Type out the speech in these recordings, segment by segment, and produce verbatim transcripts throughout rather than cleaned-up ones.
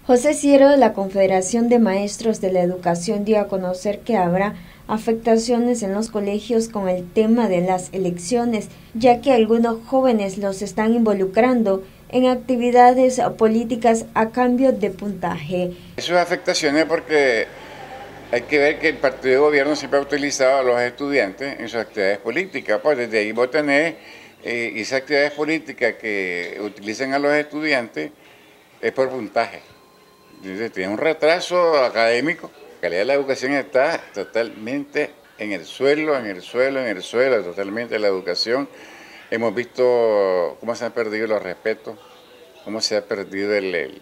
José Ciero, de la Confederación de Maestros de la Educación, dio a conocer que habrá afectaciones en los colegios con el tema de las elecciones, ya que algunos jóvenes los están involucrando en actividades políticas a cambio de puntaje. Eso es afectaciones porque hay que ver que el partido de gobierno siempre ha utilizado a los estudiantes en sus actividades políticas. Pues desde ahí vos tenés eh, esas actividades políticas que utilizan a los estudiantes es por puntaje. Entonces, tiene un retraso académico, la calidad de la educación está totalmente en el suelo, en el suelo, en el suelo, totalmente la educación. Hemos visto cómo se han perdido los respetos, cómo se ha perdido el, el,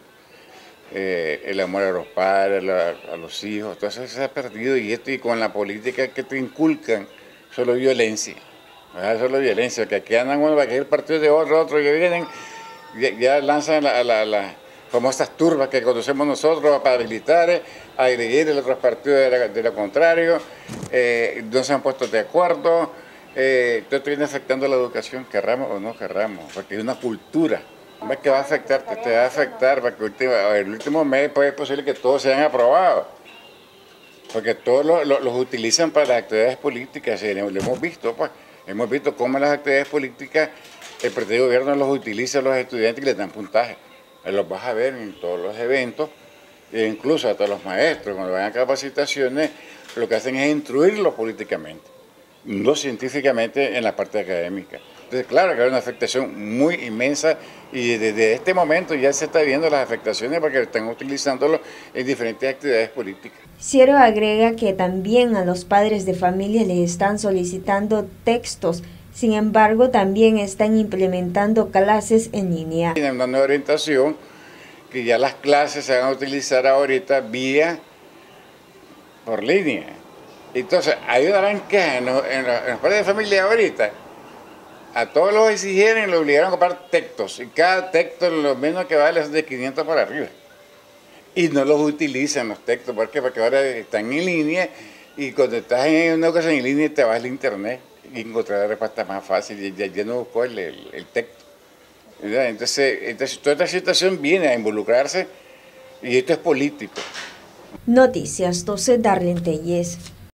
eh, el amor a los padres, a, a los hijos, todo eso se ha perdido, y esto y con la política que te inculcan, solo violencia, ¿verdad? Solo violencia, que aquí andan uno, que el partido de otro, otro, que vienen, ya, ya lanzan la, la, la como estas turbas que conocemos nosotros, paramilitares, a agredir el otros partidos de, la, de lo contrario, eh, no se han puesto de acuerdo, eh, esto viene afectando la educación, querramos o no querramos, porque es una cultura. ¿Ves que va a afectar? Te, te va a afectar, porque último, el último mes pues, es posible que todos sean aprobados, porque todos los, los, los utilizan para las actividades políticas, y lo hemos visto, pues, hemos visto cómo las actividades políticas, el partido de gobierno los utiliza a los estudiantes y les dan puntaje. Los vas a ver en todos los eventos, e incluso hasta los maestros, cuando van a capacitaciones, lo que hacen es instruirlos políticamente, no científicamente en la parte académica. Entonces, claro que hay una afectación muy inmensa, y desde este momento ya se está viendo las afectaciones porque están utilizándolo en diferentes actividades políticas. Ciero agrega que también a los padres de familia les están solicitando textos. Sin embargo, también están implementando clases en línea. Tienen una nueva orientación, que ya las clases se van a utilizar ahorita vía por línea. Entonces, hay una gran queja en los, en los, en los padres de familia ahorita. A todos los exigieron y los obligaron a comprar textos. Y cada texto lo menos que vale es de quinientos para arriba. Y no los utilizan los textos. ¿Por qué? Porque ahora están en línea, y cuando estás en una cosa en línea te vas al internet y encontrar la respuesta más fácil, ya, ya no buscó el, el, el texto. Entonces, entonces, toda esta situación viene a involucrarse, y esto es político. Noticias doce, Darlene Telles.